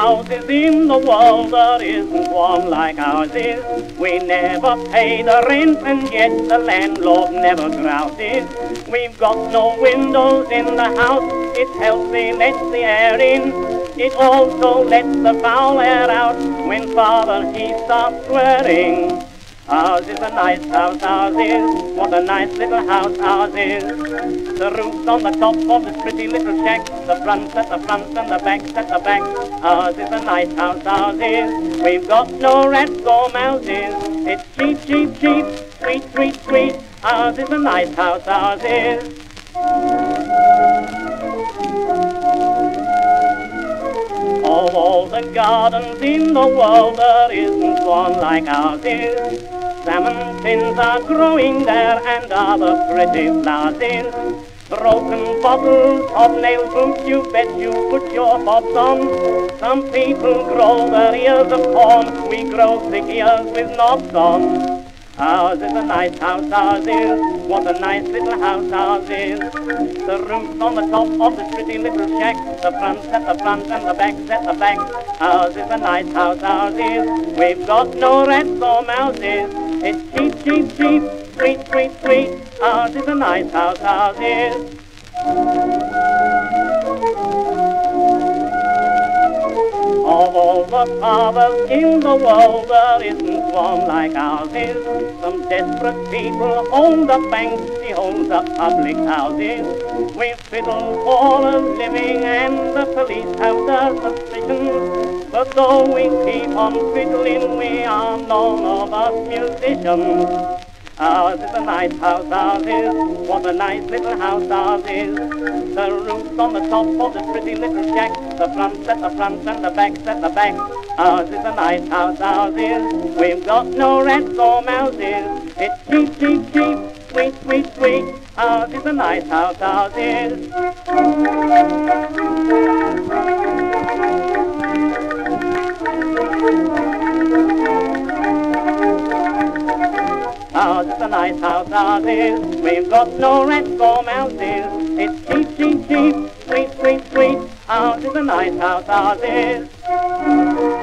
houses in the world, there isn't one like ours is. We never pay the rent and yet the landlord never grouses. We've got no windows in the house, it healthy lets the air in. It also lets the foul air out when father he starts swearing. Ours is a nice house, ours is. What a nice little house ours is. The roof's on the top of this pretty little shack. The front's at the front and the back's at the back. Ours is a nice house, ours is. We've got no rats or mouses. It's cheap, cheap, cheap, sweet, sweet, sweet. Ours is a nice house, ours is. Of all the gardens in the world, there isn't one like ours is. Salmon tins are growing there and other pretty flowers is. Broken bottles, hobnail boots, you bet you put your bobs on. Some people grow their ears of corn, we grow thick ears with knobs on. Ours is a nice house, ours is. What a nice little house ours is. The roof's on the top of this pretty little shack. The front's at the front and the back's at the back. Ours is a nice house, ours is. We've got no rats or mouses. It's cheap, cheap, cheap, sweet, sweet, sweet. Ours is a nice house, ours is. Of all the fathers in the world, there isn't one like ours is. Some desperate people own the banks, he owns the public houses. We fiddle for a living and the police have their suspicions. But though we keep on fiddling, we are none of us musicians. Ours is a nice house, ours is. What a nice little house ours is. The roof's on the top of this pretty little shack. The front's at the front and the back's at the back. Ours is a nice house, ours is. We've got no rats or mouses. It's cheap, cheap, cheap, sweet, sweet, sweet. Ours is a nice house, ours is. Ours is a nice house, ours is. We've got no rats or mouses. It's cheap, cheap, cheap, sweet, sweet, sweet. Ours is a nice house, ours is.